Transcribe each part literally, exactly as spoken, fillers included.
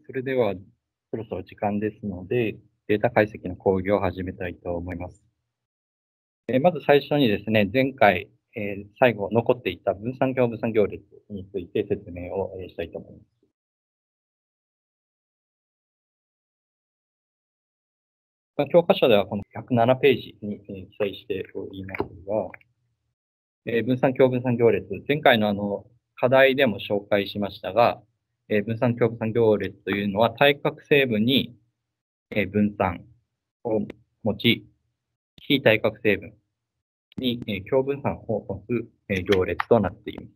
それでは、そろそろ時間ですので、データ解析の講義を始めたいと思います。えーまず最初にですね、前回、えー最後残っていた分散行分散行列について説明をえーしたいと思います。まあ教科書ではこのひゃくななページにえー記載しておりますが、えー分散行分散行列、前回のあの課題でも紹介しましたが、えー分散行分散行列というのは対角成分にえー分散を持ち、非対角成分にえー共分散を持つえー行列となっています。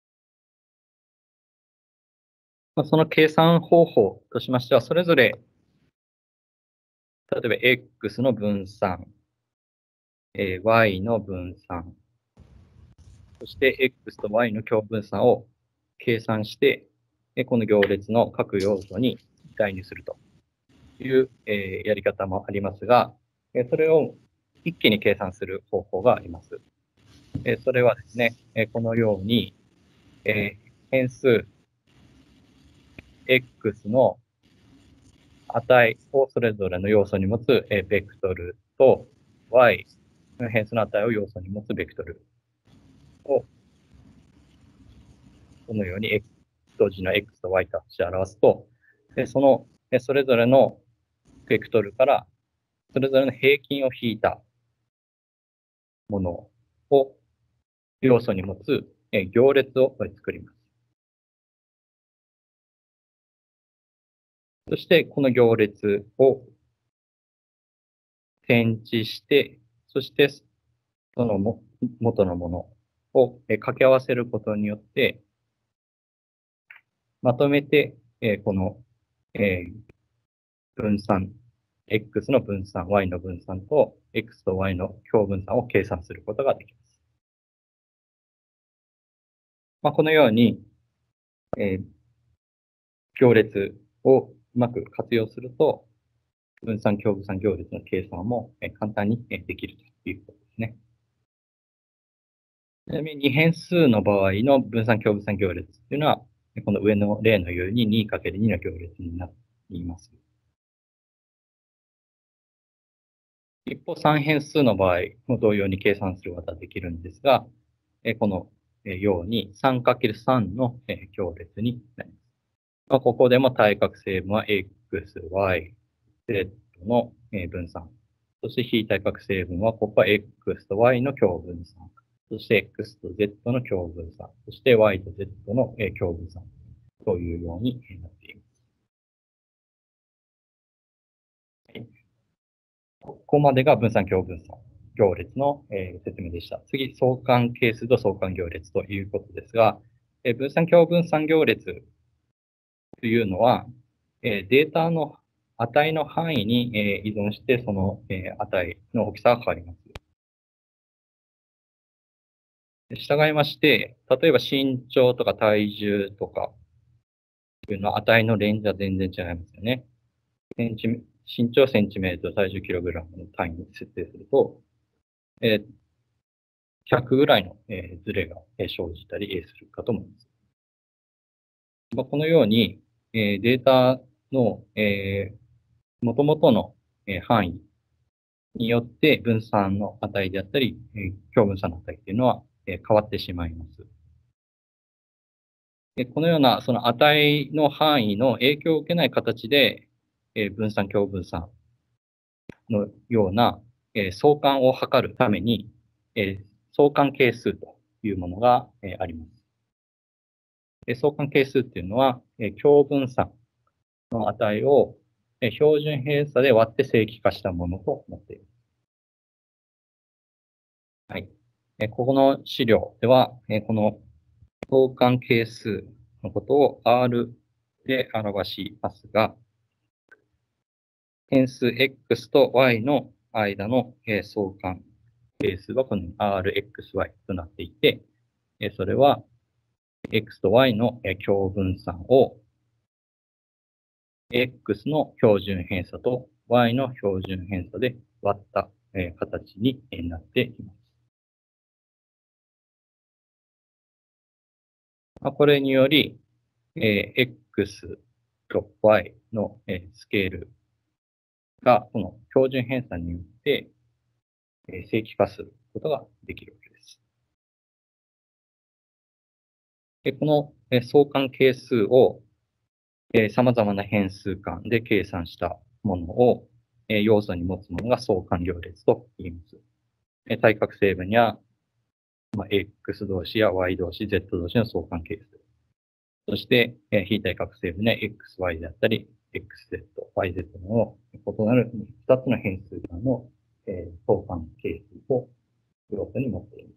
まあその計算方法としましては、それぞれ、例えば X の分散、えー Y の分散、そして X と Y の共分散を計算して、えーこの行列の各要素に代入するという、えーやり方もありますが、えーそれを一気に計算する方法があります。えーそれはですね、えーこのように、えー変数 X の値をそれぞれの要素に持つえーベクトルと Y の変数の値を要素に持つベクトルをこのように X 同時の X と Y として表すと、でそのえーそれぞれのベクトルからそれぞれの平均を引いたものを要素に持つえー行列を作ります。そして、この行列を展示して、そして、そのも元のものを掛け合わせることによって、まとめて、えーこの、えー分散、X の分散、Y の分散と、X と Y の共分散を計算することができます。まあ、このように、えー行列をうまく活用すると、分散、共分散行列の計算もえー簡単にえーできるということですね。ちなみに、変数の場合の分散共分散行列っていうのは、この上の例のように にかけるに の行列になっています。一方、三変数の場合も同様に計算することができるんですが、このように さんかけるさん の行列になります。まあ、ここでも対角成分は X、Y、Z の分散。そして非対角成分は、ここは X と Y の共分散。そして X と Z の共分散。そして Y と Z の共分散。というようになっています。はい、ここまでが分散共分散行列の、えー、説明でした。次、相関係数と相関行列ということですが、えー、分散共分散行列というのは、えー、データの値の範囲に、えー、依存して、その、えー、値の大きさが変わります。従いまして、例えば身長とか体重とかというのは値のレンジは全然違いますよね。センチ身長センチメートル、体重キログラムの単位に設定すると、えー、ひゃくぐらいの、えー、ズレが生じたりするかと思います。まあ、このように、えー、データの、えー、元々の、えー、範囲によって分散の値であったり、えー、共分散の値っていうのは、えー、変わってしまいます。でこのようなその値の範囲の影響を受けない形で、えー、分散共分散のような、えー、相関を測るために、えー、相関係数というものが、えー、あります。で相関係数っていうのは、えー、共分散の値を、えー、標準偏差で割って正規化したものとなっています。はい。えー、ここの資料では、えー、この相関係数のことを R で表しますが、変数 X と Y の間の相関係数はこの アールエックスワイ となっていて、それは X と Y の共分散を X の標準偏差と Y の標準偏差で割った形になっています。これにより、X ョップ y の、えー、スケールが、この標準偏差によって、えー、正規化することができるわけです。でこの、えー、相関係数を、えー、様々な変数間で計算したものを、えー、要素に持つものが相関行列と言います。えー、対角成分や、まあ、X 同士や Y 同士、Z 同士の相関係数。そして、えー、非対角成分や エックスワイ であったり、エックスゼット、ワイゼット の異なるふたつの変数間の、えー、相関係数を要素に持っています。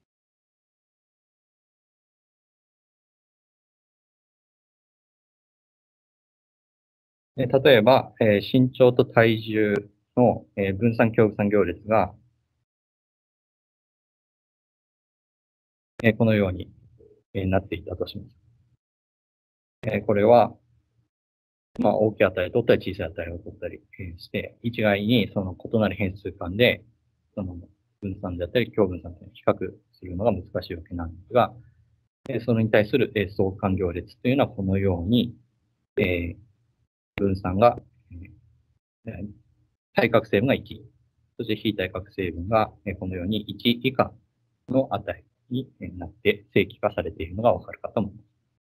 で例えば、えー、身長と体重の、えー、分散共分散行列が、えー、このように、えー、なっていたとします。えー、これは、まあ、大きい値を取ったり小さい値を取ったりして、一概にその異なる変数間で、その分散であったり共分散というのを比較するのが難しいわけなんですが、それに対する相関行列というのはこのように、えー、分散が、えー、対角成分がいち、そして非対角成分がこのようにいち以下の値になって正規化されているのがわかるかと思います。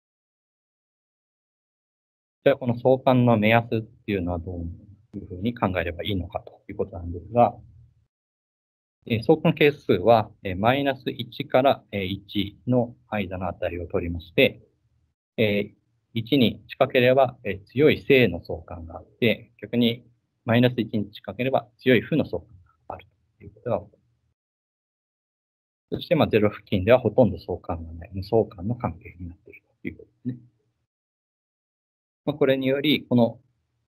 じゃあ、この相関の目安っていうのはどういうふうに考えればいいのかということなんですが、相関係数はマイナスいちからいちの間の値を取りまして、いちに近ければ強い正の相関があって、逆にマイナスいちに近ければ強い負の相関があるということが分かります。そして、まあ、ゼロ付近ではほとんど相関がない、無相関の関係になっているということですね。まあ、これにより、この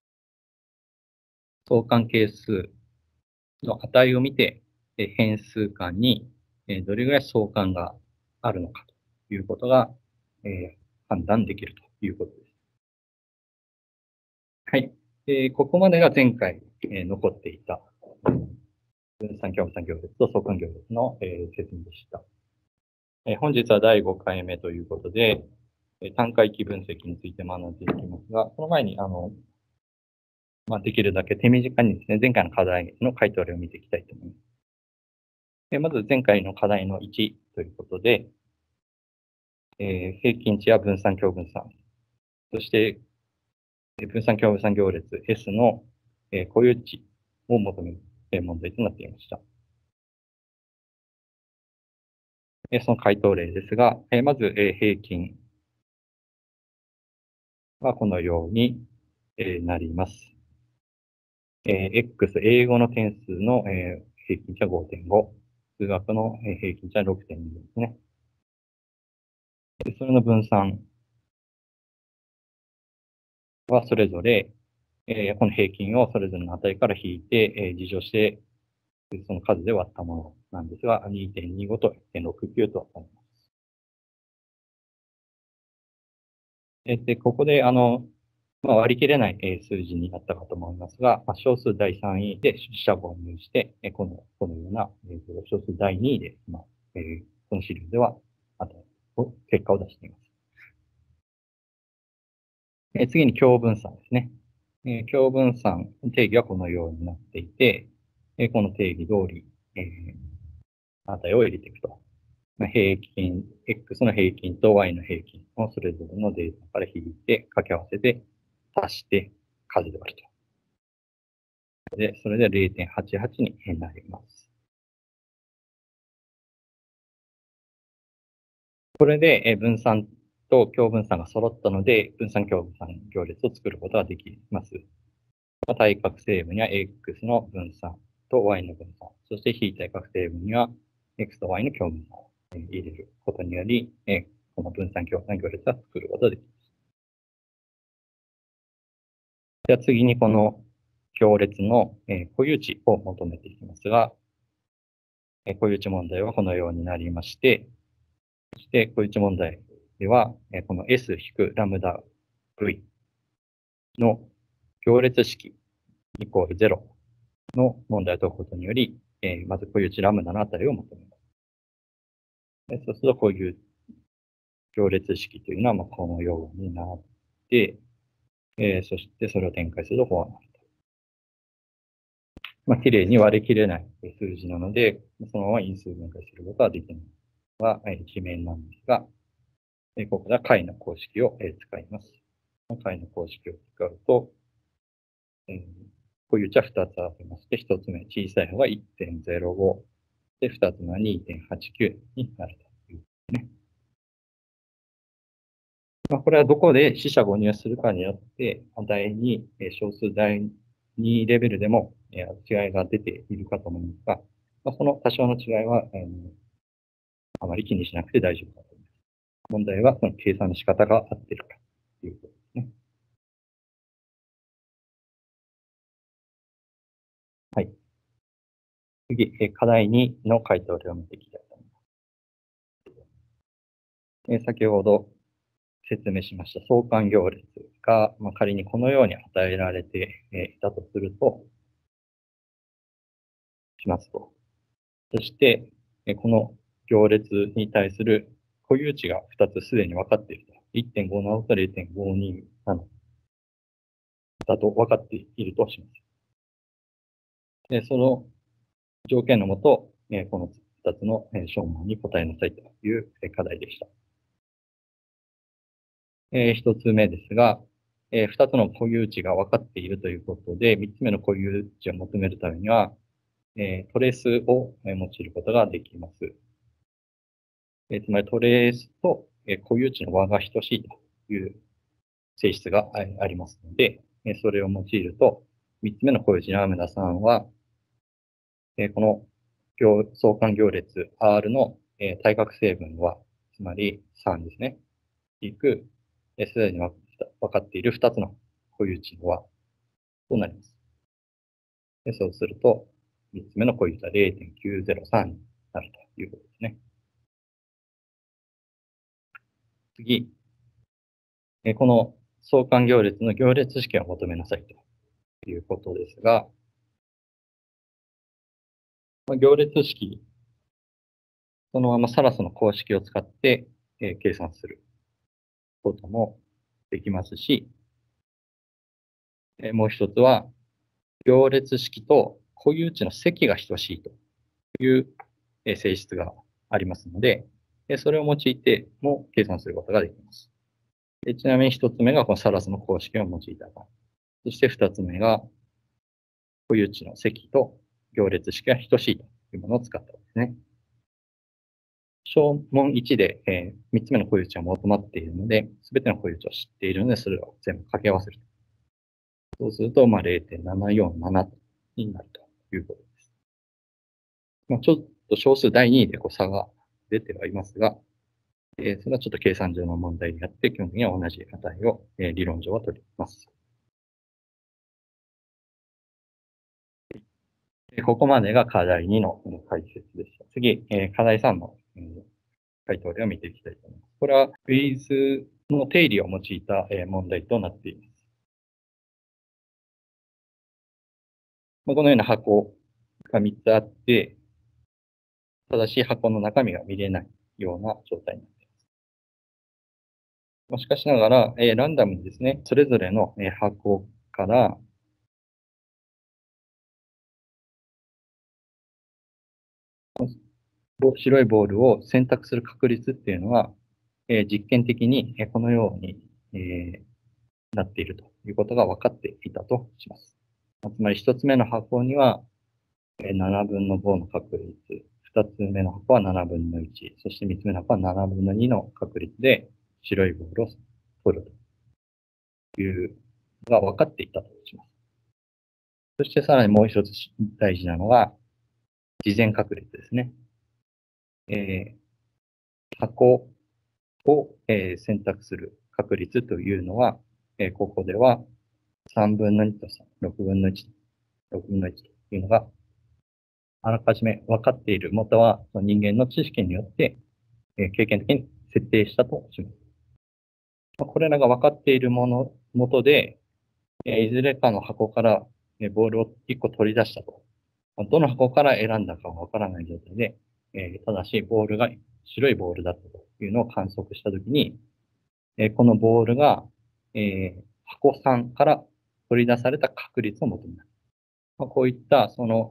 相関係数の値を見て、変数間にどれぐらい相関があるのかということが、えー、判断できるということです。はい。えー、ここまでが前回、えー、残っていた分散共分散行列と相関行列の、えー、説明でした。えー、本日はだいごかいめということで、えー、単回帰分析について学んでいきますが、その前に、あの、まあ、できるだけ手短にですね、前回の課題の回答例を見ていきたいと思います。でまず前回の課題のいちということで、えー、平均値や分散共分散、そして分散共分散行列 S の、えー、固有値を求める問題となっていました。えー、その回答例ですが、えー、まず、えー、平均はこのように、えー、なります。えー、X、英語の点数の、えー、平均値は ごてんご、数学の平均値は ろくてんに ですね。でそれの分散はそれぞれ、えー、この平均をそれぞれの値から引いて、えー、事乗して、その数で割ったものなんですが、にてんにご と いってんろくきゅう となります。で、ここで、あの、まあ、割り切れない数字になったかと思いますが、まあ、小数だいさんいで四捨五入して、この、このような、えー、小数だいにいで、まあえー、この資料では、あと、結果を出しています。えー、次に共分散ですね。えー、共分散定義はこのようになっていて、えー、この定義通り、えー、値を入れていくと。平均、X の平均と Y の平均をそれぞれのデータから引いて掛け合わせて足して数で割ると。で、それで れいてんはちはち になります。これで分散と共分散が揃ったので、分散共分散行列を作ることができます。対角成分や X の分散と Y の分散、そして非対角成分には X と Y の共分散を入れることにより、この分散共分散行列は作ることができます。では次にこの行列の固有値を求めていきますが、固有値問題はこのようになりまして、そして固有値問題では、この S- ラムダ V の行列式イコールゼロの問題を解くことにより、まず固有値ラムダの値を求めます。そうするとこういう行列式というのはこのようになって、 えー、そしてそれを展開するとフォアになると。まあ、綺麗に割り切れない数字なので、そのまま因数分解することはできないのが、えー、地面なんですが、えー、ここでは解の公式を、えー、使います。解の公式を使うと、えー、こういう値はふたつありまして、ひとつめ、小さい方が いってんゼロご、で、ふたつめは にてんはちきゅう になるというね。まあ、これはどこで四捨五入するかによって、値に、小数第二レベルでも違いが出ているかと思いますが、まあ、その多少の違いは、えー、あまり気にしなくて大丈夫だと思います。問題はその計算の仕方が合っているかということですね。はい。次、課題にの回答を読めていきたいと思います。先ほど説明しました相関行列が、まあ、仮にこのように与えられていたとすると、しますと。そして、この行列に対する固有値がふたつすでに分かっていると。いってんごなな と れいてんごに ななだと分かっているとします。で、その条件のもと、このふたつの小問に答えなさいという課題でした。ひとつめですが、ふたつの固有値が分かっているということで、みっつめの固有値を求めるためには、トレースを用いることができます。つまりトレースと固有値の和が等しいという性質がありますので、それを用いると、みっつめの固有値のラムダさんは、この相関行列 R の対角成分は、つまりさんですね。いく、すでに分かっているふたつの固有値の和となります。でそうすると、みっつめの固有値は れいてんきゅうゼロさん になるということですね。次、この相関行列の行列式を求めなさいということですが、行列式、そのままサラスの公式を使って、えー、計算することもできますし、えー、もう一つは、行列式と固有値の積が等しいという、えー、性質がありますので、えー、それを用いても計算することができます。でちなみに一つ目がこのサラスの公式を用いた場合。そして二つ目が、固有値の積と行列式が等しいというものを使ったわけですね。小問いちで、えー、みっつめの固有値は求まっているので、すべての固有値を知っているので、それを全部掛け合わせる。そうすると、まあ、れいてんななよんなな になるということです。まあ、ちょっと小数第にでこう差が出てはいますが、えー、それはちょっと計算上の問題であって、基本的には同じ値を、えー、理論上は取ります。ここまでが課題にの解説でした。次、えー、課題さんの、えー、回答例を見ていきたいと思います。これは、ウィズの定理を用いた、えー、問題となっています。このような箱がみっつあって、正しい箱の中身が見れないような状態になっています。しかしながら、えー、ランダムにですね、それぞれの、えー、箱から、白いボールを選択する確率っていうのは、えー、実験的にこのように、えー、なっているということが分かっていたとします。つまり一つ目の箱にはななぶんのごの確率、二つ目の箱はななぶんのいち、そして三つ目の箱はななぶんのにの確率で白いボールを取るというのが分かっていたとします。そしてさらにもう一つ大事なのは、事前確率ですね。えー、箱を、えー、選択する確率というのは、えー、ここではさんぶんのにとろくぶんのいち、ろくぶんのいちというのが、あらかじめ分かっている、または人間の知識によって、えー、経験的に設定したとします。これらが分かっているもの、もとで、えー、いずれかの箱から、えー、ボールをいっこ取り出したと。どの箱から選んだかは分からない状態で、えー、ただし、ボールが白いボールだったというのを観測したときに、えー、このボールが、えー、 箱さんから取り出された確率を求めます。まあ、こういった、その、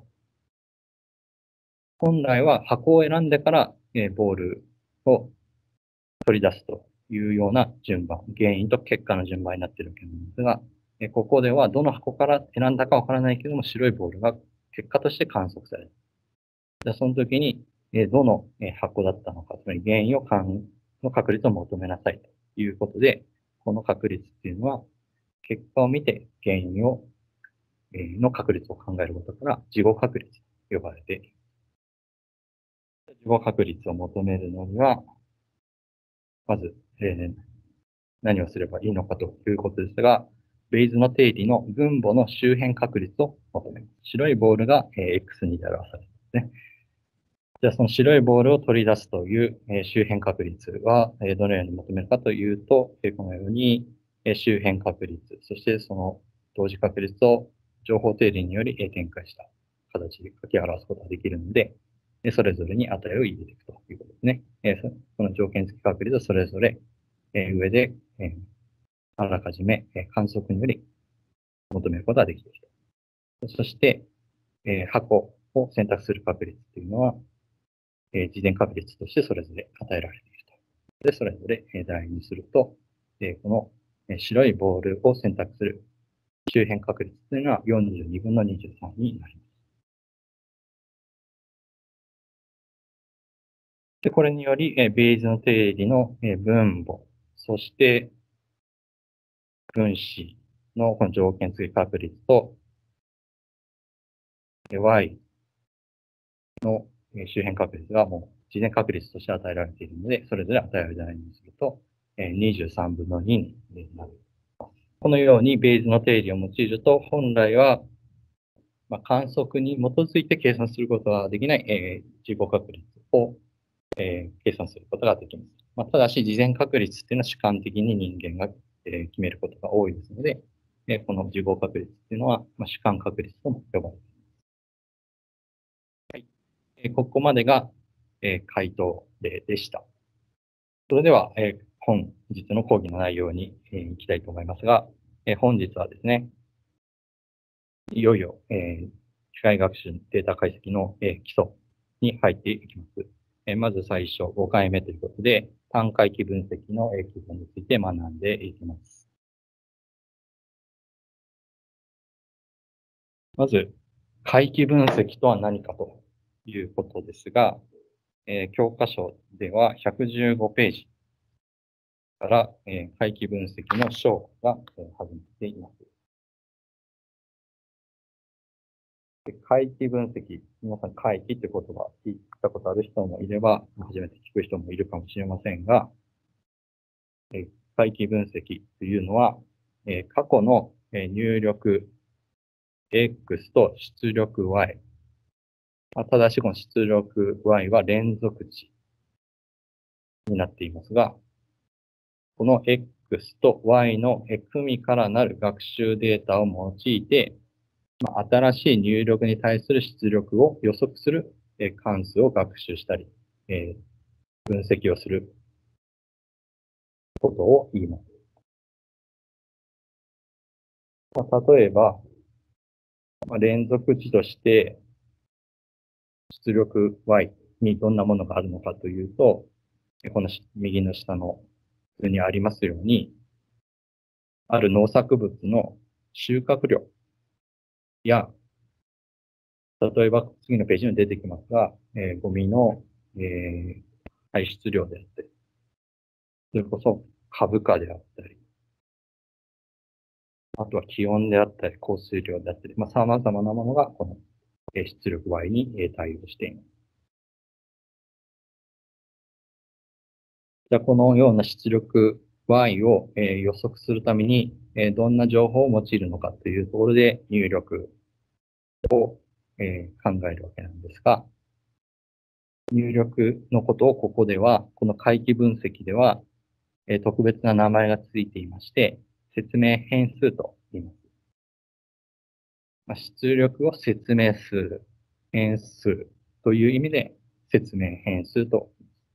本来は箱を選んでから、えー、ボールを取り出すというような順番、原因と結果の順番になっているわけなんですが、えー、ここではどの箱から選んだかわからないけども、白いボールが結果として観測される。じゃあその時に、えー、どの、えー、箱だったのか、つまり原因をかんの確率を求めなさいということで、この確率っていうのは、結果を見て原因を、えー、の確率を考えることから、事後確率と呼ばれている。事後確率を求めるのには、まず、えー、何をすればいいのかということですが、ベイズの定理の分母の周辺確率を求めます。白いボールが、えー、エックスに で表されますね。じゃあその白いボールを取り出すという、えー、周辺確率は、えー、どのように求めるかというと、えー、このように、えー、周辺確率、そしてその同時確率を情報定理により、えー、展開した形で書き表すことができるので、えー、それぞれに値を入れていくということですね。えー、この条件付き確率をそれぞれ、えー、上で、えー、あらかじめ、えー、観測により求めることができていると。そして、えー、箱を選択する確率というのは、えー、事前確率としてそれぞれ与えられていると。で、それぞれ、えー、代入すると、えー、この、えー、白いボールを選択する周辺確率というのはよんじゅうにぶんのにじゅうさんになります。で、これにより、えー、ベイズの定理の、えー、分母、そして、分子のこの条件付き確率と、えー、y の周辺確率がもう事前確率として与えられているので、それぞれ与えられ代入すると、えー、にじゅうさんぶんのにになる。このようにベイズの定理を用いると、本来は、まあ、観測に基づいて計算することができない、えー、事後確率を、えー、計算することができます。まあ、ただし、事前確率っていうのは主観的に人間が、えー、決めることが多いですので、えー、この事後確率っていうのは、まあ、主観確率とも呼ばれています。はい。えー、ここまでが、えー、回答例でした。それでは、えー、本日の講義の内容に、えー、行きたいと思いますが、えー、本日はですね、いよいよ、えー、機械学習データ解析の、えー、基礎に入っていきます。えー、まず最初ごかいめということで、単回帰分析の、えー、基本について学んでいきます。まず、回帰分析とは何かということですが、えー、教科書ではひゃくじゅうごページから、えー、回帰分析の章が、えー、始まっています。回帰分析。皆さん、回帰って言葉聞いたことある人もいれば、初めて聞く人もいるかもしれませんが、え回帰分析というのは、え過去の入力 X と出力 Y。ただし、この出力 Y は連続値になっていますが、この X と Y の組からなる学習データを用いて、まあ、新しい入力に対する出力を予測する、えー、関数を学習したり、えー、分析をすることを言います。まあ、例えば、まあ、連続値として出力 Y にどんなものがあるのかというと、この右の下の図にありますように、ある農作物の収穫量や、例えば次のページに出てきますが、えー、ゴミの、えー、排出量であったり、それこそ株価であったり、あとは気温であったり、降水量であったり、まあ、様々なものがこの出力 Y に対応しています。じゃあ、このような出力 Y を予測するために、どんな情報を用いるのかというところで入力を考えるわけなんですが、入力のことをここでは、この回帰分析では、特別な名前がついていまして、説明変数と言います。まあ、出力を説明する変数という意味で説明変数と。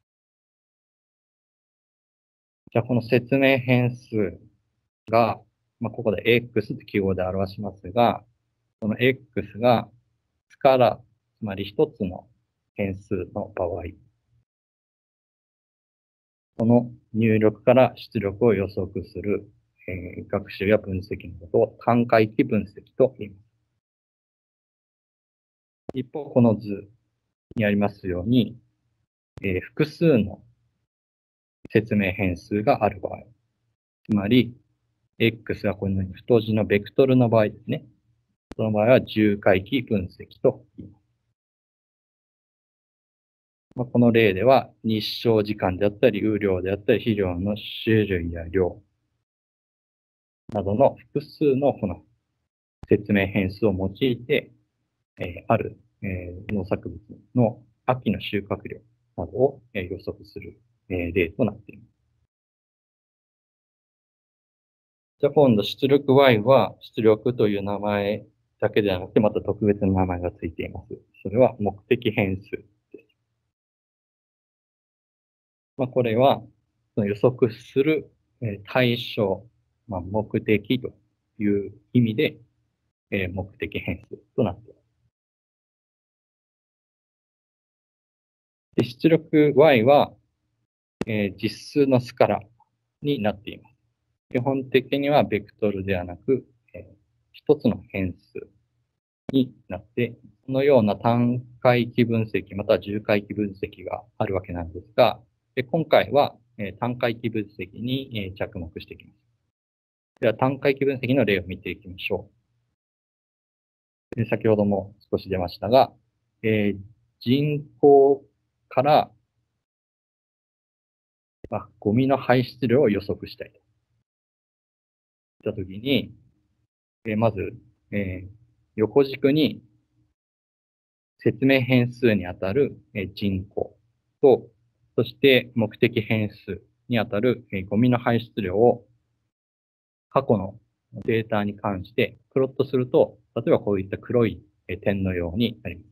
じゃあこの説明変数がまあ、ここで X って記号で表しますが、この X がスカラー、つまり一つの変数の場合、この入力から出力を予測する、えー、学習や分析のことを単回帰分析と言います。一方、この図にありますように、えー、複数の説明変数がある場合、つまり、X がこのように太字のベクトルの場合ですね。その場合は重回帰分析と言います。まあ、この例では、日照時間であったり、雨量であったり、肥料の種類や量などの複数のこの説明変数を用いて、えー、ある、えー、農作物の秋の収穫量などを、えー、予測する、えー、例となっています。じゃあ今度出力 Y は出力という名前だけではなくてまた特別な名前がついています。それは目的変数です。まあ、これはその予測する対象、まあ、目的という意味で、えー、目的変数となっています。で出力 Y は、えー、実数のスカラになっています。基本的にはベクトルではなく、えー、一つの変数になって、このような単回帰分析、または重回帰分析があるわけなんですが、今回は単回帰分析に着目していきます。では単回帰分析の例を見ていきましょう。先ほども少し出ましたが、えー、人口から、まあ、ゴミの排出量を予測したいといったときに、えー、まず、えー、横軸に説明変数にあたる人口と、そして目的変数にあたるゴミの排出量を過去のデータに関してプロットすると、例えばこういった黒い点のようになります。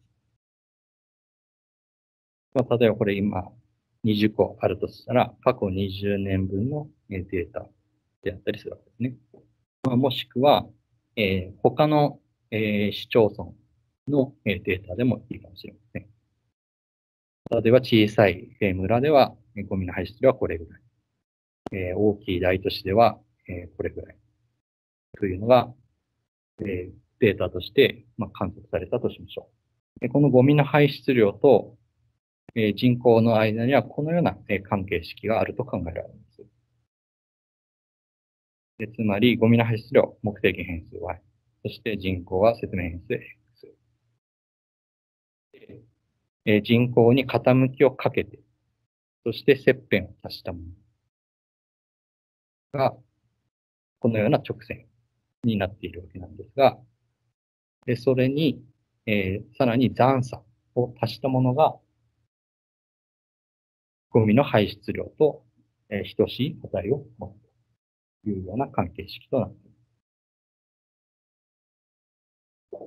まあ、例えばこれ今にじゅっこあるとしたら、過去にじゅうねんぶんのデータであったりするわけですね。まあ、もしくは、えー、他の、えー、市町村のデータでもいいかもしれません。例えば小さい村ではゴミの排出量はこれぐらい。えー、大きい大都市では、えー、これぐらい。というのが、えー、データとして、まあ、観測されたとしましょう。でこのゴミの排出量と、えー、人口の間にはこのような、えー、関係式があると考えられます。でつまり、ゴミの排出量、目的変数 Y。そして人口は説明変数 X。えー、人口に傾きをかけて、そして切片を足したものが、このような直線になっているわけなんですが、でそれに、えー、さらに残差を足したものが、ゴミの排出量と、えー、等しい値を持つというような関係式となっています。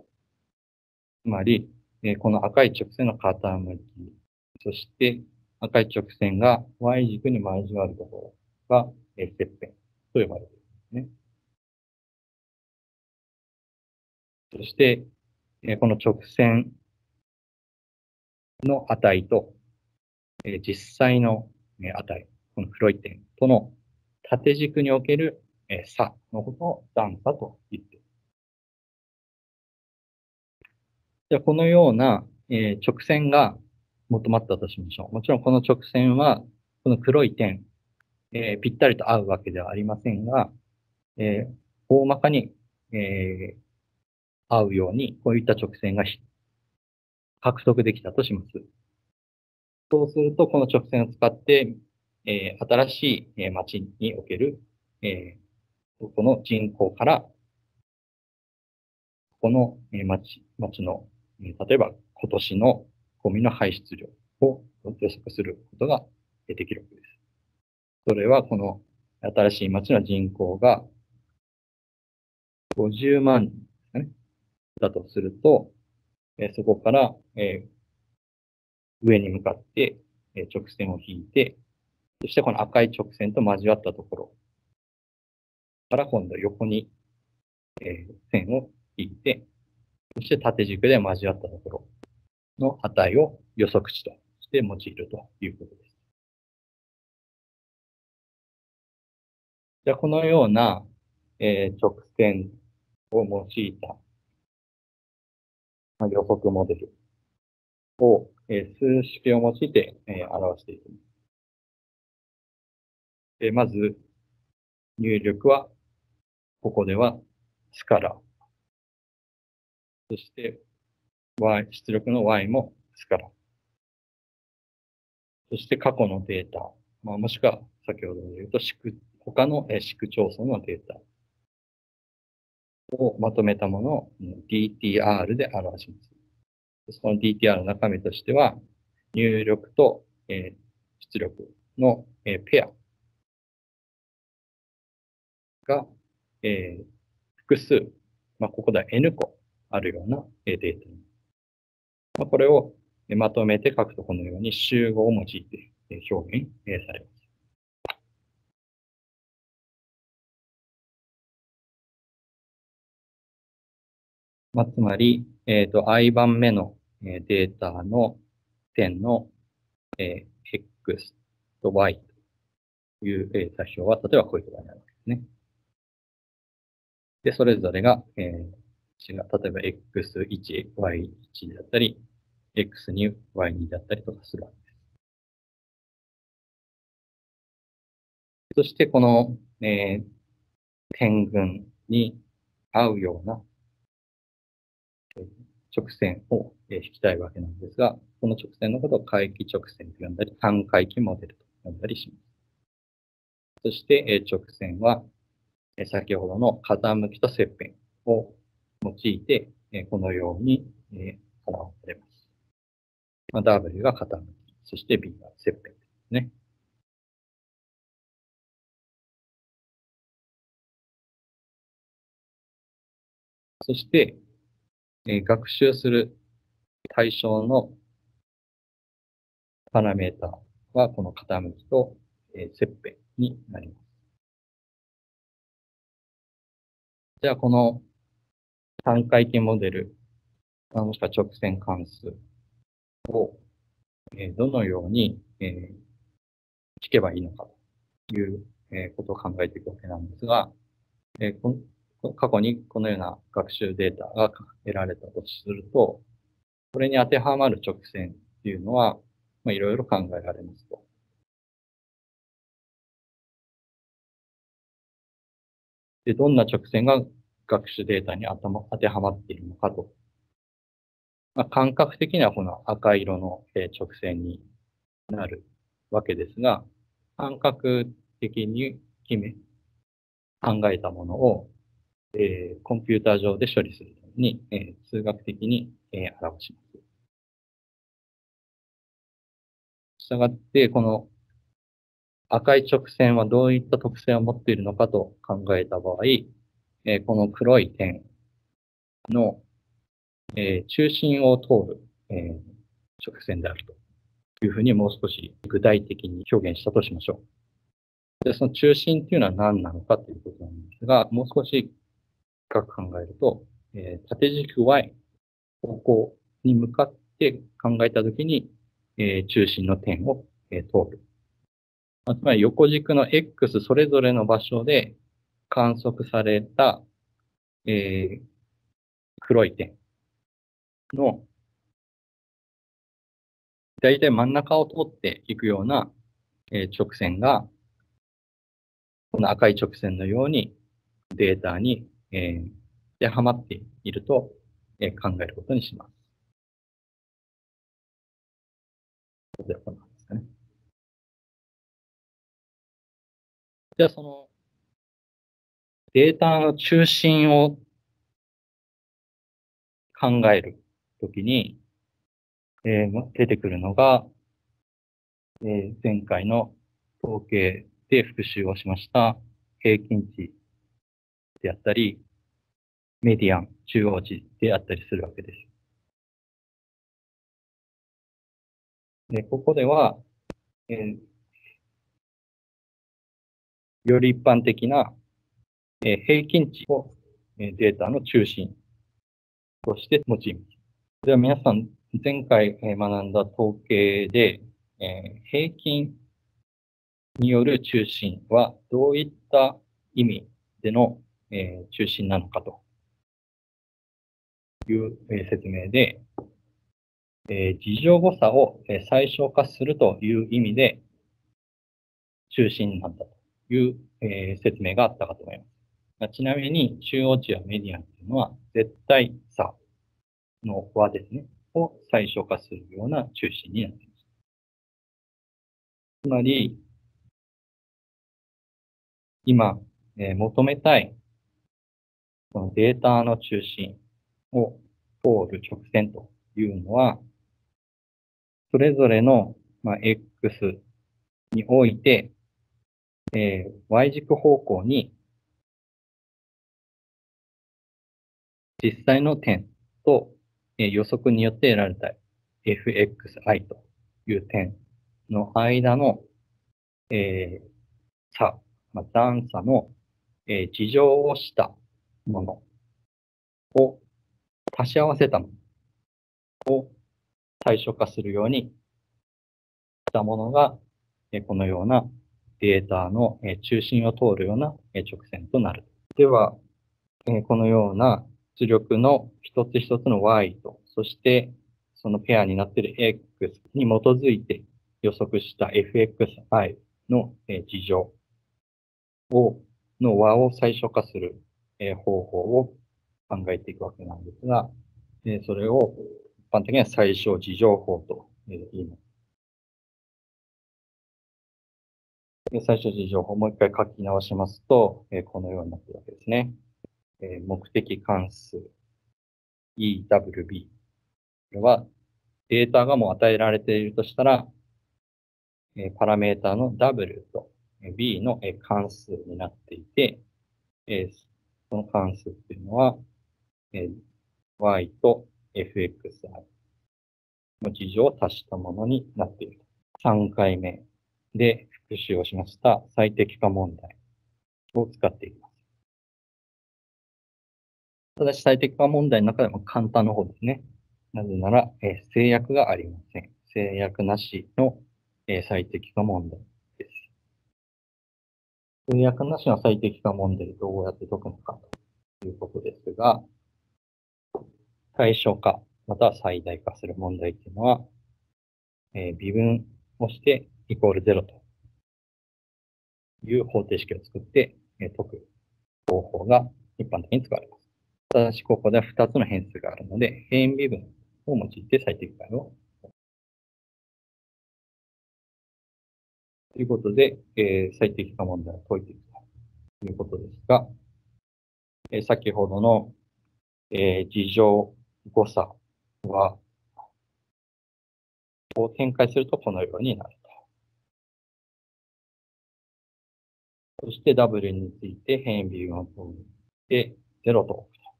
つまり、えー、この赤い直線の傾き、そして赤い直線が Y 軸に交わるところが、えー、切片と呼ばれているんですね。そして、えー、この直線の値と、えー、実際の値、この黒い点との縦軸における、えー、差のことを残差と言っています。じゃあこのような、えー、直線が求まったとしましょう。もちろんこの直線は、この黒い点、えー、ぴったりと合うわけではありませんが、えー、大まかに、えー、合うように、こういった直線が獲得できたとします。そうすると、この直線を使って、えー、新しい町における、えー、この人口から、この町、町の、例えば今年のゴミの排出量を予測することができるわけです。それはこの新しい町の人口がごじゅうまんにんですね。だとすると、えそこから、え上に向かって、え直線を引いて、そしてこの赤い直線と交わったところから今度横に、えー、線を引いて、そして縦軸で交わったところの値を予測値として用いるということです。じゃあ、このような、えー、直線を用いた予測モデルを、えー、数式を用いて、えー、表していきます。えー、まず、入力は、ここではスカラー。そして、y、出力の y もスカラー。そして過去のデータ、まあ、もしくは先ほどで言うと市区、他の市区町村のデータをまとめたものを ディーティーアール で表します。その ディーティーアール の中身としては、入力と、えー、出力の、えー、ペアが、えー、複数、まあ、ここでは N 個あるようなデータ。まあ、これをまとめて書くとこのように集合を用いて表現されます。まあ、つまり、えっ、ー、と、i 番目のデータの点の、えー、x と y という、えー、座標は、例えばこういうところになるわけですね。で、それぞれが、えー、違う。例えば エックスワン、ワイワン であったり、エックスツー、ワイツー であったりとかするわけです。そして、この、えー、点群に合うような直線を引きたいわけなんですが、この直線のことを回帰直線と呼んだり、単回帰モデルと呼んだりします。そして、直線は、先ほどの傾きと切片を用いて、このように表されます。W が傾き、そして B が切片ですね。そして、学習する対象のパラメータはこの傾きと切片になります。じゃあ、この単回帰モデル、もしくは直線関数をどのように聞けばいいのかということを考えていくわけなんですが、過去にこのような学習データが得られたとすると、これに当てはまる直線っていうのは、まあ、いろいろ考えられますと。で、どんな直線が学習データに当てはまっているのかと。まあ、感覚的にはこの赤色の直線になるわけですが、感覚的に決め、考えたものを、えー、コンピューター上で処理するために、えー、数学的に、えー、表します。したがって、この赤い直線はどういった特性を持っているのかと考えた場合、えー、この黒い点の、えー、中心を通る、えー、直線であるというふうにもう少し具体的に表現したとしましょう。で、その中心っていうのは何なのかということなんですが、もう少し深く考えると、えー、縦軸 Y 方向に向かって考えたときに、えー、中心の点を、えー、通る。つまり横軸の X それぞれの場所で観測された、えー、黒い点の大体真ん中を通っていくような、えー、直線が、この赤い直線のようにデータに、えー、ではまっていると、えー、考えることにします。これでこんなんですかね。じゃあそのデータの中心を考えるときに、えー、出てくるのが、えー、前回の統計で復習をしました平均値であったり、メディアン、中央値であったりするわけです。で、ここでは、えー、より一般的なえー、平均値を、えー、データの中心として用います。では皆さん、前回学んだ統計で、えー、平均による中心はどういった意味での、えー、中心なのかという、えー、説明で、えー、事情誤差を、えー、最小化するという意味で中心なんだという、えー、説明があったかと思います。まあ、ちなみに中央値やメディアンというのは絶対差の和ですね、を最小化するような中心になっています。つまり、今、えー、求めたいこのデータの中心を通る直線というのは、それぞれの、まあ、X において、えー、Y 軸方向に実際の点と、えー、予測によって得られた エフエックスアイ という点の間の、えー、差、まあ、段差の、えー、事乗をしたものを足し合わせたものを最小化するようにしたものが、えー、このようなデータの、えー、中心を通るような、えー、直線となる。では、えー、このような出力の一つ一つの Y と、そしてそのペアになっている X に基づいて予測した エフエックスアイ の、えー、事乗を、の和を最小化する、えー、方法を考えていくわけなんですが、えー、それを一般的には最小事乗法と、えー、言います。最小事乗法をもう一回書き直しますと、えー、このようになっているわけですね。えー、目的関数 イーダブリュービー。これはデータがもう与えられているとしたら、えー、パラメータの W と B の、えー、関数になっていて、えー、その関数っていうのは、えー、Y と エフエックスアイ の事乗を足したものになっている。さんかいめで復習をしました最適化問題を使っていきます。ただし最適化問題の中でも簡単な方ですね。なぜなら、えー、制約がありません。制約なしの、えー、最適化問題です。制約なしの最適化問題どうやって解くのかということですが、最小化または最大化する問題っていうのは、えー、微分をしてイコールゼロという方程式を作って、えー、解く方法が一般的に使われます。ただし、ここではふたつの変数があるので、変微分を用いて最適化を。ということで、えー、最適化問題を解いていくということですが、えー、先ほどの、えー、事乗誤差は、を展開するとこのようになると。そして W について変微分を解いてゼロと置くと。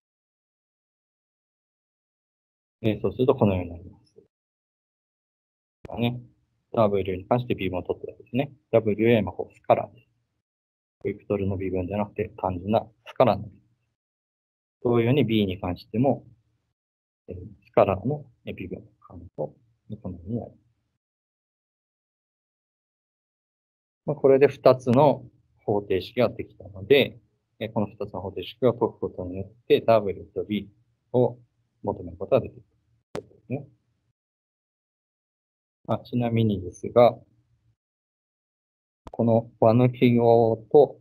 えー、そうするとこのようになります。ね、W に関して微分を取ったわけですね。W は今こうスカラーです。ベクトルの微分じゃなくて単純なスカラーの微分。同様に B に関しても、えー、スカラーの微分を関と、このようになります。まあ、これでふたつの方程式ができたので、えー、このふたつの方程式を解くことによって W と B を求めることができるということですね。まあ、ちなみにですが、この和の記号と、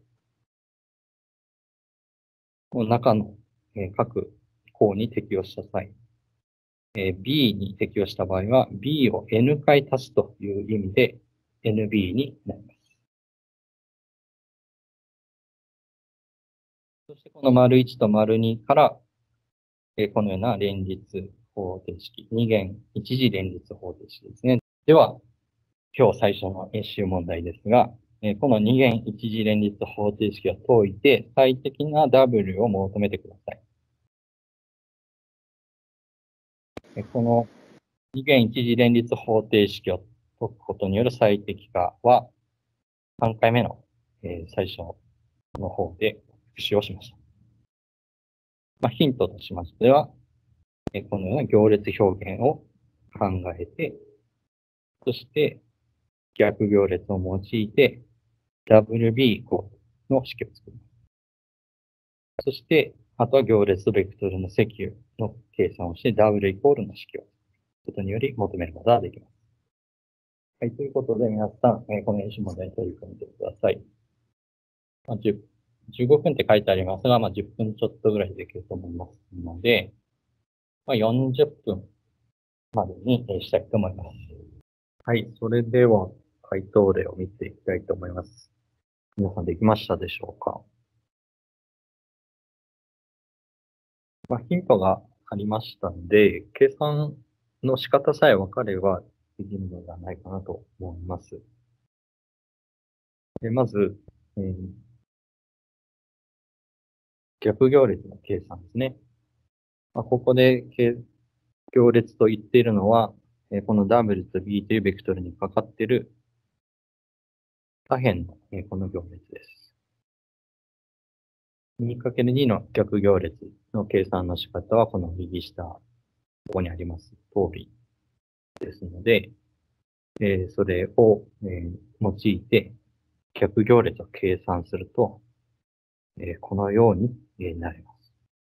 この中の、えー、各項に適用した際、えー、B に適用した場合は、B を N 回足すという意味で エヌビー になります。そしてこの丸いちと丸にから、えー、このような連立方程式、二元一次連立方程式ですね。では、今日最初の演習問題ですが、えー、この二元一次連立方程式を解いて、最適な W を求めてください。えー、この二元一次連立方程式を解くことによる最適化は、さんかいめの、えー、最初の方で復習をしました。まあ、ヒントとしましては、えこのような行列表現を考えて、そして逆行列を用いて ダブリュービー イコールの式を作ります。そして、あとは行列とベクトルの積の計算をして W イコールの式を作ることにより求めることができます。はい、ということで皆さん、えこの演習問題に取り組んでください。まあ、じゅう、じゅうごふんって書いてありますが、まあ、じゅっぷんちょっとぐらいできると思いますので、まあ、よんじゅっぷんまでにしたいと思います。はい、それでは回答例を見ていきたいと思います。皆さんできましたでしょうか？まあ、ヒントがありましたので、計算の仕方さえ分かればできるのではないかなと思います。でまず、えー、逆行列の計算ですね。まあ、ここで行列と言っているのは、えー、この W と B というベクトルにかかっている左辺の、えー、この行列です。にかけるに の逆行列の計算の仕方は、この右下、ここにあります通りですので、えー、それを、えー、用いて逆行列を計算すると、えー、このように、えー、なります。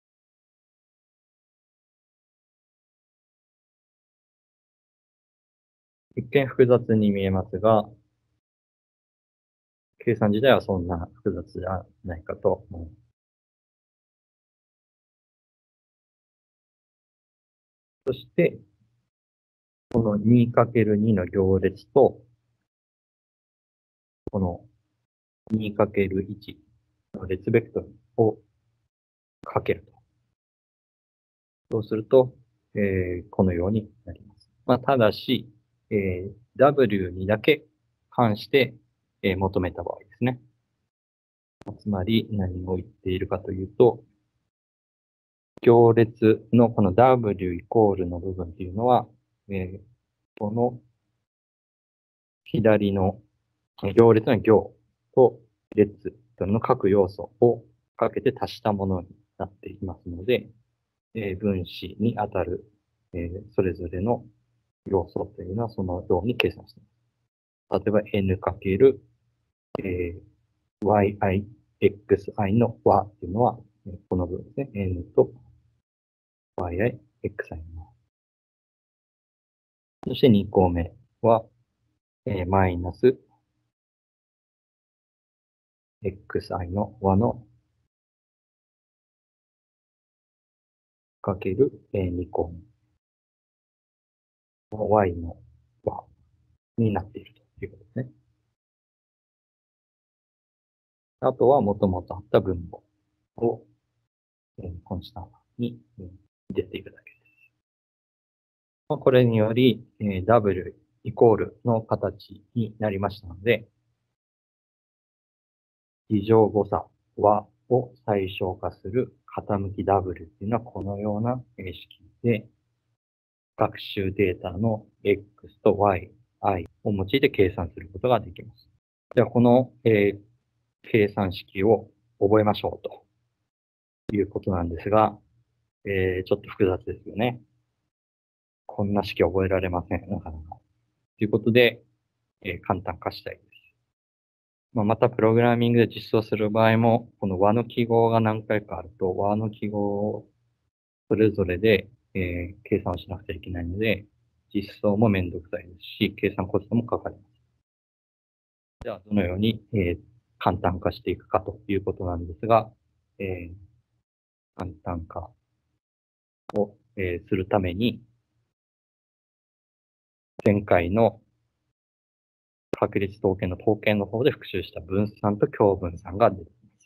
一見複雑に見えますが、計算自体はそんな複雑じゃないかと思います。そして、この にかけるに の行列と、この にかけるいち の列ベクトルをかけると。そうすると、えー、このようになります。まあ、ただし、えー、W にだけ関して、えー、求めた場合ですね。つまり何を言っているかというと、行列のこの W イコールの部分っていうのは、えー、この左の行列の行と列の各要素をかけて足したものになっていますので、えー、分子に当たる、えー、それぞれの要素というのはそのように計算しています。例えば n かける、えー、yi、xi の和っていうのは、この部分ですね。n と yi、xi の。そしてに項目は、えー、マイナス xi の和のかける、えー、に項目の y の和になっているということですね。あとは元々あった分母を、えー、コンスタントに入れているだけです。まあ、これにより、えー、W イコールの形になりましたので、異常誤差和を最小化する傾き W っていうのはこのような形式で、学習データの X と Y、I を用いて計算することができます。では、この、えー、計算式を覚えましょうということなんですが、えー、ちょっと複雑ですよね。こんな式覚えられません。なかなか。ということで、えー、簡単化したいです。まあ、また、プログラミングで実装する場合も、この和の記号が何回かあると、和の記号をそれぞれで、えー、計算をしなくちゃいけないので、実装もめんどくさいですし、計算コストもかかります。じゃあ、どのように、えー、簡単化していくかということなんですが、えー、簡単化を、えー、するために、前回の確率統計の統計の方で復習した分散と強分散が出てきます。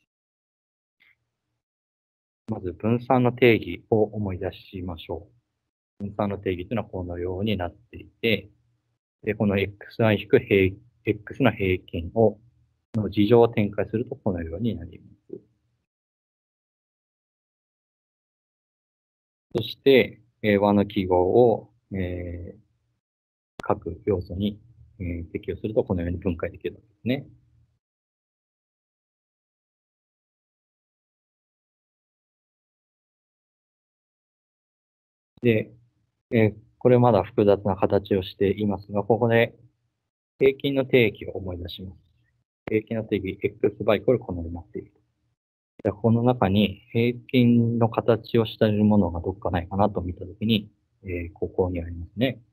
まず分散の定義を思い出しましょう。分散の定義というのはこのようになっていて、で、この xi-平、x の平均を、の事情を展開するとこのようになります。そして、えー、和の記号を、えー、各要素に、えー、適用するとこのように分解できるわけですね。 で、えーこれまだ複雑な形をしていますが、ここで平均の定義を思い出します。平均の定義、x バイコールこのようになっている。じゃあこの中に平均の形をしているものがどっかないかなと見たときに、えーここにありますね。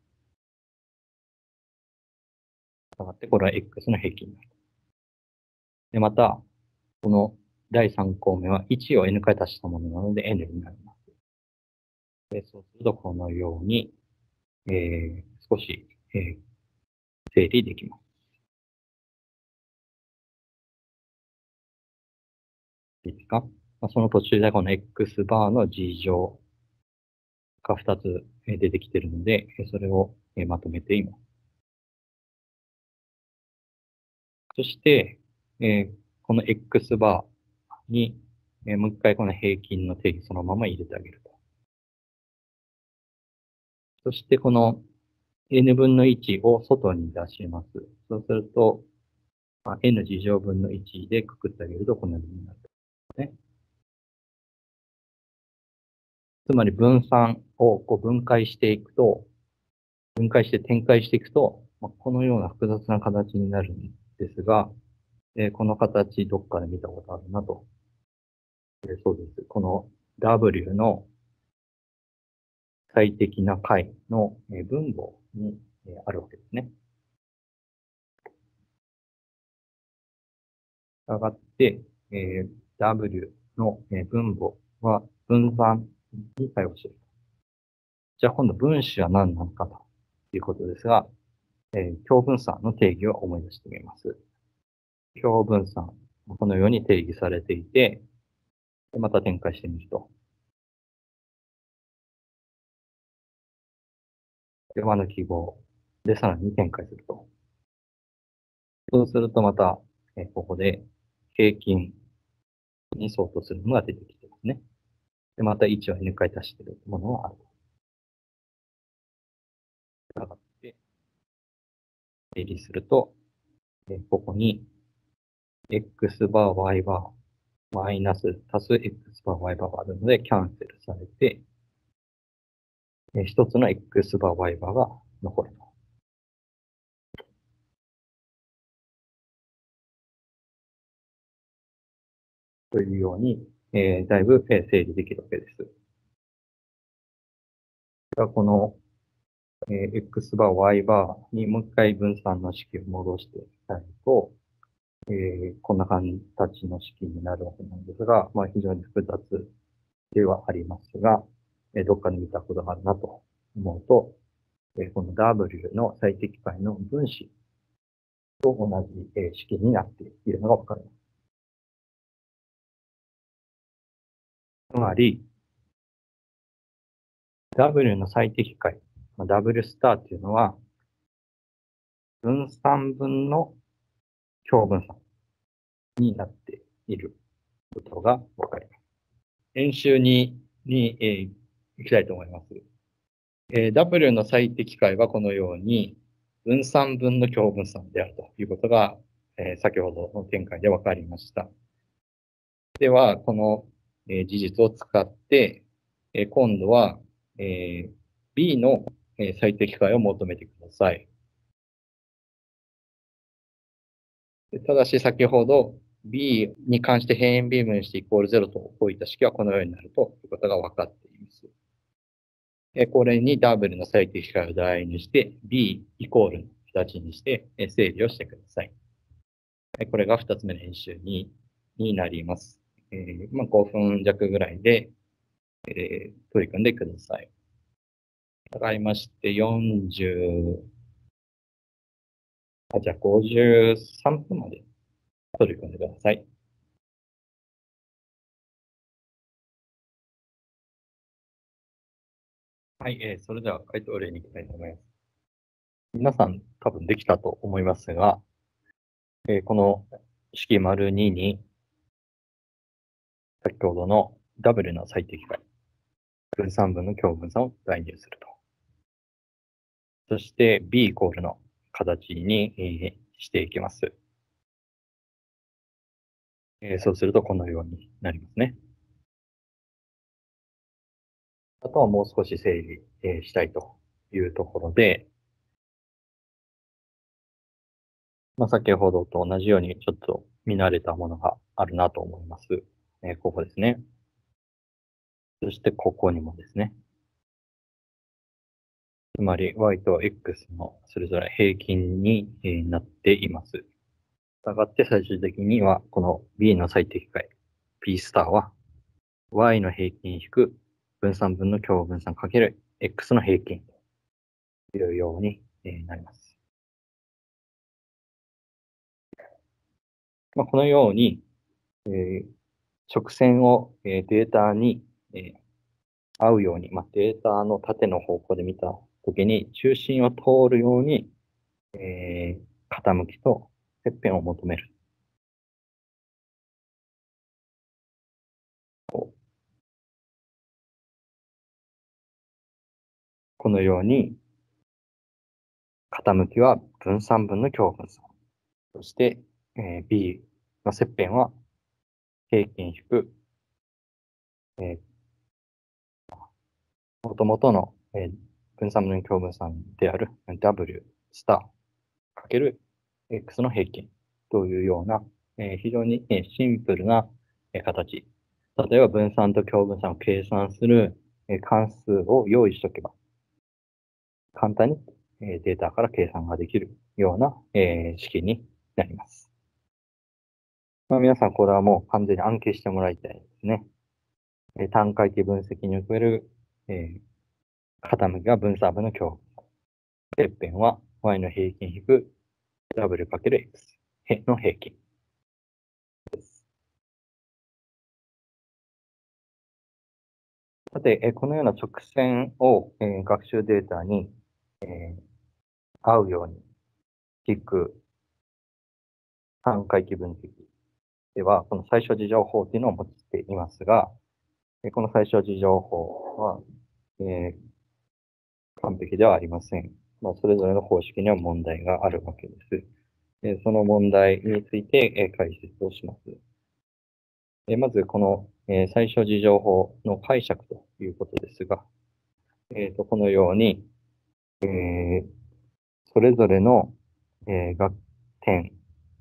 したがって、これは x の平均になる。で、また、このだいさん項目はいちを n 回足したものなので n になります。でそうすると、このように、えー、少し、えー、整理できます。いいですか？まあ、その途中でこの x バーの g 乗がふたつ出てきているので、それをまとめています。そして、えー、この x バーに、えー、もう一回この平均の定義そのまま入れてあげると。そしてこの n 分のいちを外に出します。そうすると、まあ、n 次乗分のいちでくくってあげるとこのようになる、ね。つまり分散をこう分解していくと、分解して展開していくと、まあ、このような複雑な形になるんですが、えー、この形どっかで見たことあるなと。えー、そうです。この W の最適な解の分母にあるわけですね。したがって、えー、W の分母は分散に対応している。じゃあ今度分子は何なのかということですが、えー、共分散の定義を思い出してみます。共分散、このように定義されていて、また展開してみると。和の記号でさらに展開すると。そうするとまた、えー、ここで平均に相当するものが出てきてますね。で、またいちを n 回足しているものがある。したがって、整理すると、えー、ここに x バー y バーマイナス足す x バー y バーがあるのでキャンセルされて、えー、一つの x バー y バーが残ると。というように、えー、だいぶ整理できるわけです。この、えー、x バー y バーにもう一回分散の式を戻していきたいと、えー、こんな形の式になるわけなんですが、まあ、非常に複雑ではありますが、えー、どっかで見たことがあるなと思うと、えー、この W の最適解の分子と同じ、えー、式になっているのがわかります。つまり、W の最適解、W スターっていうのは、分散分の共分散になっていることがわかります。演習に、に、えー、行きたいと思います。えー、W の最適解はこのように、分散分の共分散であるということが、えー、先ほどの展開で分かりました。では、この、えー、事実を使って、えー、今度は、えー、B の、えー、最適解を求めてください。ただし、先ほど B に関して変円 B 分してイコールゼロと置いた式はこのようになるということが分かっています。これに W の最適解を代入して B イコールの形にして整理をしてください。これがふたつめの演習にになります。えー、まあ、ごふん弱ぐらいで、えー、取り組んでください。かかりましてよんじゅう、あ、じゃあごじゅうさんぷんまで取り組んでください。はい、えー、それでは回答例に行きたいと思います。皆さん多分できたと思いますが、えー、この式丸にに、先ほどの W の最適解、分散分の共分散を代入すると。そして B イコールの形に、えー、していきます。えー、そうするとこのようになりますね。 あとはもう少し整理、えーしたいというところで、まあ、先ほどと同じようにちょっと見慣れたものがあるなと思います。えーここですね。そしてここにもですね。つまり y と x のそれぞれ平均にえーなっています。したがって最終的にはこの b の最適解 p スターは y の平均引く分散分の共分散かける x の平均というようにえーなります。まあ、このように、えー直線をえーデータにえー合うように、まあ、データの縦の方向で見たときに中心を通るように、えー傾きと切片を求める。このように、傾きは分散分の共分散。そして、えー B の切片は平均引く、えー、元々の、えー、分散分の共分散である W スターかける X の平均というような、えー、非常に、えー、シンプルな、えー、形。例えば分散と共分散を計算する、えー、関数を用意しておけば、簡単に、えー、データから計算ができるような、えー、式になります。まあ、皆さん、これはもう完全に暗記してもらいたいですね。えー、単回帰分析における、えー、傾きが分散分の共分。切片は y の平均引く w×x の平均です。さて、えー、このような直線を、えー、学習データに、えー、合うように引く単回帰分析では、この最小事情法というのを用いていますが、この最小事情法は、えー、完璧ではありません。まあ、それぞれの方式には問題があるわけです。えー、その問題について、えー、解説をします。えー、まず、この、えー、最小事情法の解釈ということですが、えー、とこのように、えー、それぞれの、えー、学点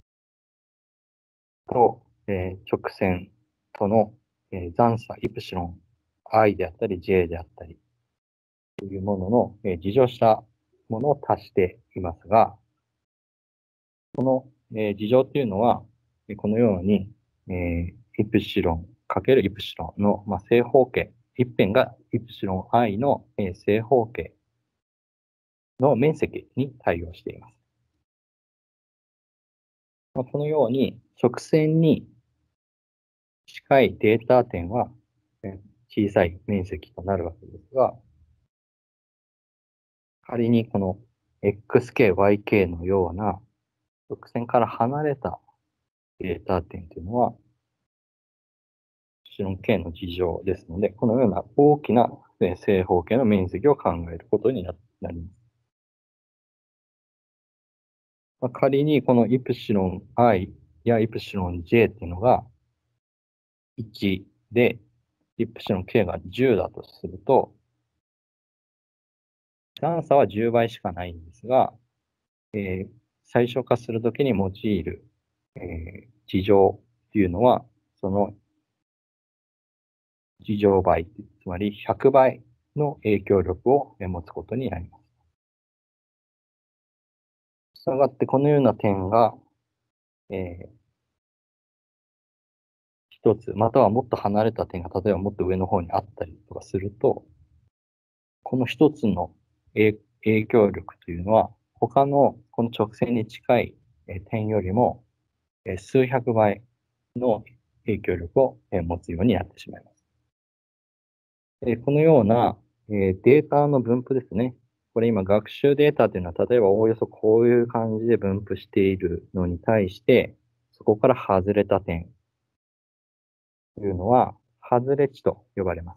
と、えー、直線との、えー、残差イプシロン i であったり j であったりというものの、えー、事乗したものを足していますが、この、えー、事乗というのは、このように、えー、イプシロンかけるイプシロンの、まあ、正方形、一辺がイプシロン i の、えー、正方形の面積に対応しています。まあ、このように、直線に近いデータ点は、えー、小さい面積となるわけですが、仮にこの エックスケー、ワイケー のような直線から離れたデータ点というのは、シロン K の事乗ですので、このような大きな正方形の面積を考えることになります。まあ、仮にこのイプシロン i やイプシロン j っていうのがいちで、イプシロン k がじゅうだとすると、段差はじゅうばいしかないんですが、えー、最小化するときに用いる、えー、事乗というのは、その事乗倍、つまりひゃくばいの影響力を持つことになります。したがってこのような点が、えー、一つ、またはもっと離れた点が、例えばもっと上の方にあったりとかすると、この一つの影響力というのは、他のこの直線に近い点よりも数百倍の影響力を持つようになってしまいます。このようなデータの分布ですね。これ今学習データというのは、例えばおおよそこういう感じで分布しているのに対して、そこから外れた点というのは、外れ値と呼ばれます。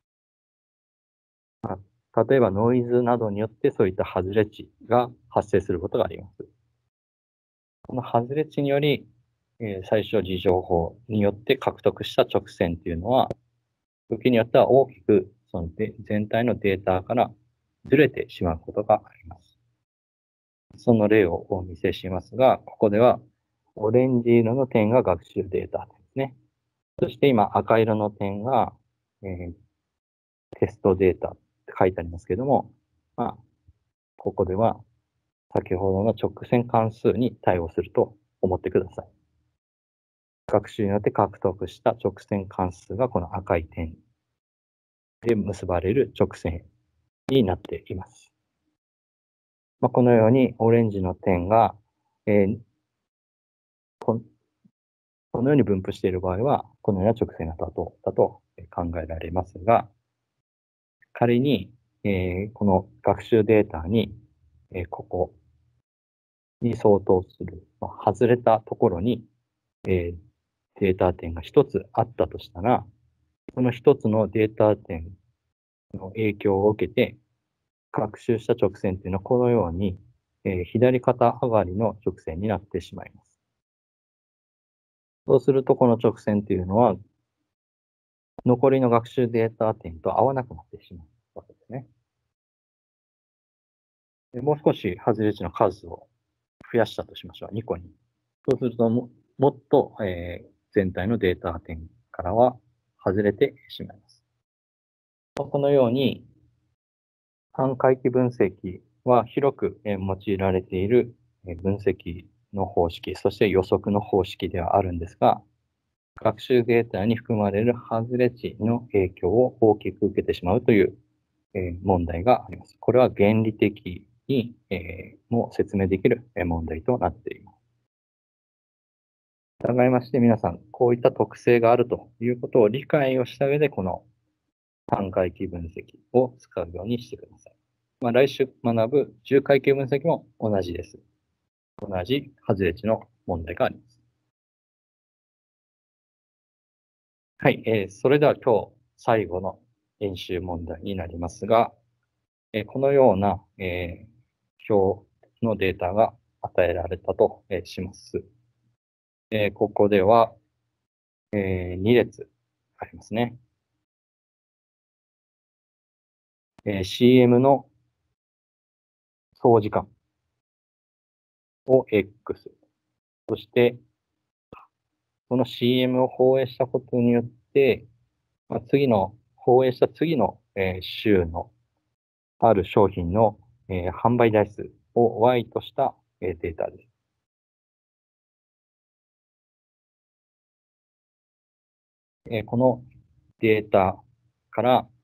例えばノイズなどによってそういった外れ値が発生することがあります。この外れ値により、えー、最小事情法によって獲得した直線というのは、時によっては大きくそので全体のデータからずれてしまうことがあります。その例をお見せしますが、ここではオレンジ色の点が学習データですね。そして今赤色の点が、えー、テストデータって書いてありますけども、まあ、ここでは先ほどの直線関数に対応すると思ってください。学習によって獲得した直線関数がこの赤い点で結ばれる直線になっています。まあ、このようにオレンジの点が、えー、こ, このように分布している場合は、このような直線が妥当だと考えられますが、仮に、えー、この学習データに、えー、ここに相当する、まあ、外れたところに、えー、データ点が一つあったとしたら、その一つのデータ点の影響を受けて、学習した直線というのはこのように、えー、左肩上がりの直線になってしまいます。そうすると、この直線というのは、残りの学習データ点と合わなくなってしまうわけですね。でもう少し外れ値の数を増やしたとしましょう。にこに。そうするとも、もっと、えー、全体のデータ点からは外れてしまいます。このように、半回帰分析は広く用いられている分析の方式、そして予測の方式ではあるんですが、学習データに含まれる外れ値の影響を大きく受けてしまうという問題があります。これは原理的にも説明できる問題となっています。従いまして皆さん、こういった特性があるということを理解をした上で、この半回帰分析を使うようにしてください。まあ、来週学ぶ重回帰分析も同じです。同じ外れ値の問題があります。はい、えー、それでは今日最後の演習問題になりますが、えー、このような、えー、表のデータが与えられたと、えー、します。えー、ここでは、えー、に列ありますね。えー、シーエム の総時間を X。そして、その シーエム を放映したことによって、まあ、次の、放映した次の、えー、週のある商品の、えー、販売台数を Y とした、えー、データです。えー、このデータから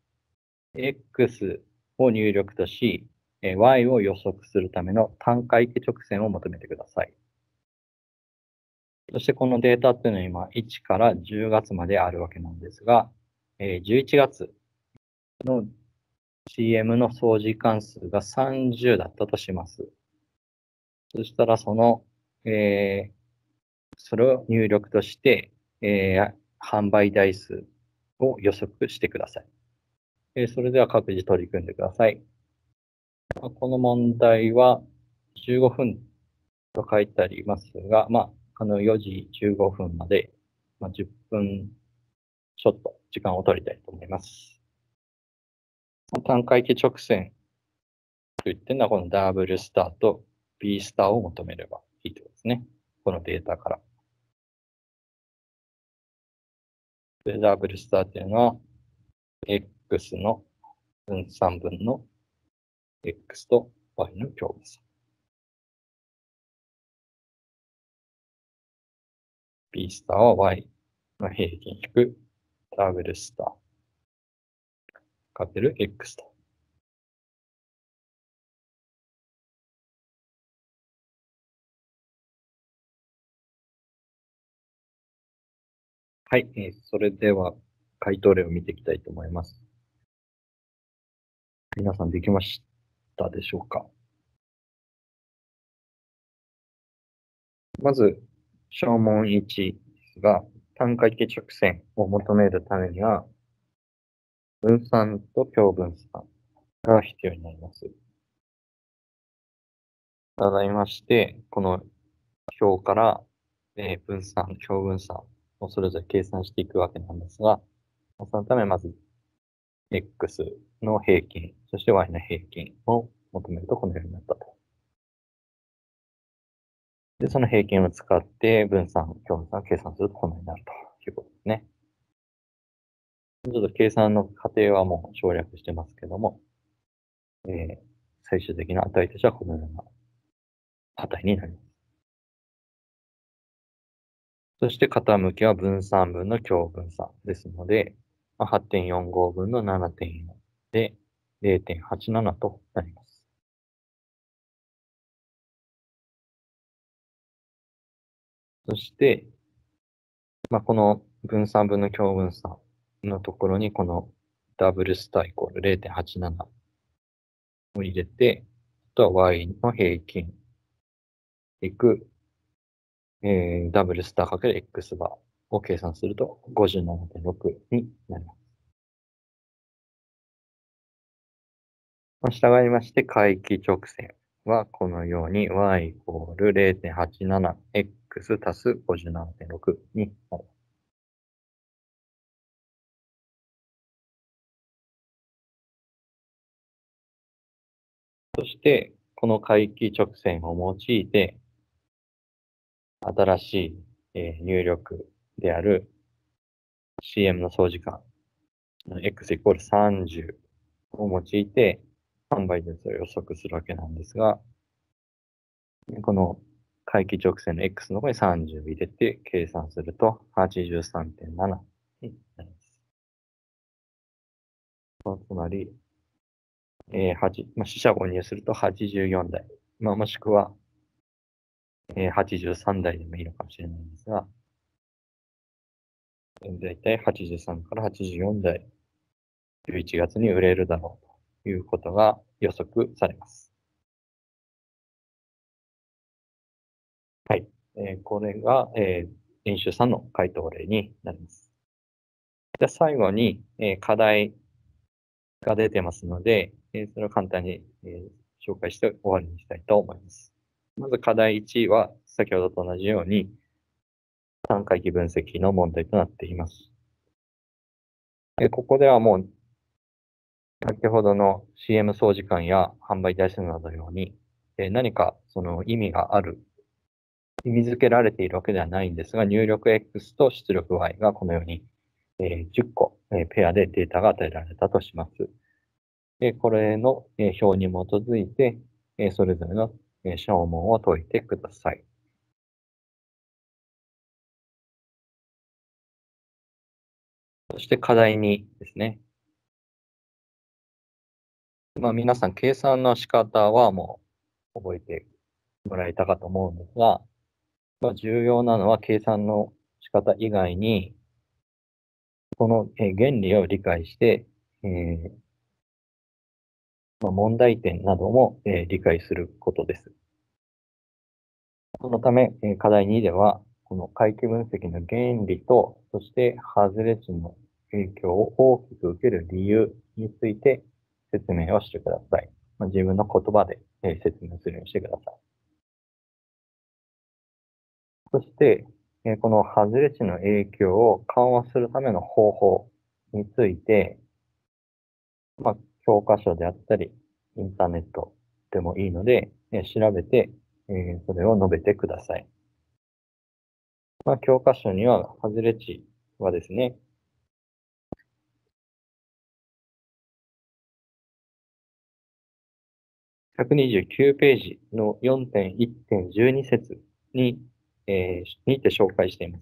X を入力とし、えー、Y を予測するための単回帰直線を求めてください。そしてこのデータっていうのは今いちからじゅうがつまであるわけなんですが、えー、じゅういちがつの シーエム の総時間数がさんじゅうだったとします。そしたらその、えー、それを入力として、えー、販売台数を予測してください。えー、それでは各自取り組んでください。この問題はじゅうごふんと書いてありますが、まあ、あのよじじゅうごふんまで、まあ、じゅっぷんちょっと時間を取りたいと思います。単回帰直線といってのはこの W スターと B スターを求めればいいということですね。このデータから。で W スターというのは X の分散分の X と Y の共分散。B スターは Y の平均引く W スターかける X と。はい、えー、それでは回答例を見ていきたいと思います。皆さんできましたでしょうか？まず、小問いちですが、単回帰直線を求めるためには、分散と共分散が必要になります。ただいまして、この表から、えー、分散、共分散をそれぞれ計算していくわけなんですが、そのためまず X の平均、そして Y の平均を求めるとこのようになったと。で、その平均を使って分散、共分散を計算するとこのようになるということですね。ちょっと計算の過程はもう省略してますけども、えー、最終的な値としてはこのような値になります。そして傾きは分散分の強分散ですので、はちてんよんご 分の ななてんよん で れいてんはちなな となります。そして、まあ、この分散分の強分散のところにこのダブルスターイコール れいてんはちなな を入れて、あとは Y の平均いく、えー、ダブルスターかける X バーを計算すると ごじゅうななてんろく になります。まあ、従いまして、回帰直線はこのように y イコール れいてんはちななエックス 足す ごじゅうななてんろく になります。そして、この回帰直線を用いて、新しい、えー、入力である シーエム の総時間、x イコールさんじゅうを用いて、販売率を予測するわけなんですが、この回帰直線の x の方にさんじゅう入れて計算すると はちじゅうさんてんなな になります。つまり、えー、8、まあ、四捨五入するとはちじゅうよんだい、まあ、もしくは、えー、はちじゅうさんだいでもいいのかもしれないんですが、だいたいはちじゅうさんからはちじゅうよんだい、じゅういちがつに売れるだろうということが予測されます。はい。えー、これが、えー、演習さんの回答例になります。で、最後に、えー、課題が出てますので、えー、それを簡単に、えー、紹介して終わりにしたいと思います。まず課題いちは、先ほどと同じように、単回帰分析の問題となっています。で、ここではもう、先ほどの シーエム 総時間や販売台数などのように、えー、何かその意味がある、意味付けられているわけではないんですが、入力 X と出力 Y がこのように、えー、じゅっこ、えー、ペアでデータが与えられたとします。で、これの、えー、表に基づいて、えー、それぞれの、えー、小問を解いてください。そして課題にですね。まあ、皆さん計算の仕方はもう覚えてもらえたかと思うんですが、まあ、重要なのは計算の仕方以外に、この原理を理解して、えーまあ、問題点なども理解することです。そのため、課題にでは、この回帰分析の原理と、そして外れ値の影響を大きく受ける理由について説明をしてください。まあ、自分の言葉で説明するようにしてください。そして、この外れ値の影響を緩和するための方法について、まあ、教科書であったり、インターネットでもいいので、調べて、それを述べてください。まあ、教科書には、外れ値はですね、ひゃくにじゅうきゅうページの よんてんいちてんじゅうに 節に、えー、にて紹介しています。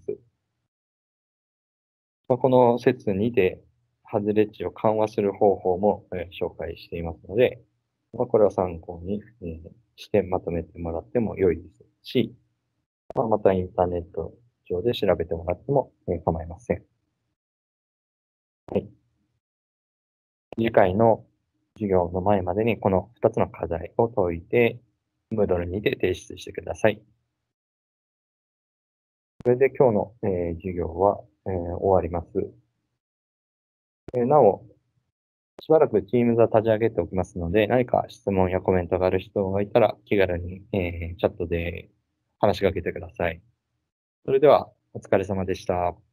まあ、この節にて、外れ値を緩和する方法も、えー、紹介していますので、まあ、これを参考に、えー、してまとめてもらっても良いですし、まあ、またインターネット上で調べてもらっても、えー、構いません。はい。次回の授業の前までにこのふたつの課題を解いて、Moodle にて提出してください。それで今日の、えー、授業は、えー、終わります。えー、なお、しばらく Teams は立ち上げておきますので、何か質問やコメントがある人がいたら気軽に、えー、チャットで話しかけてください。それでは、お疲れ様でした。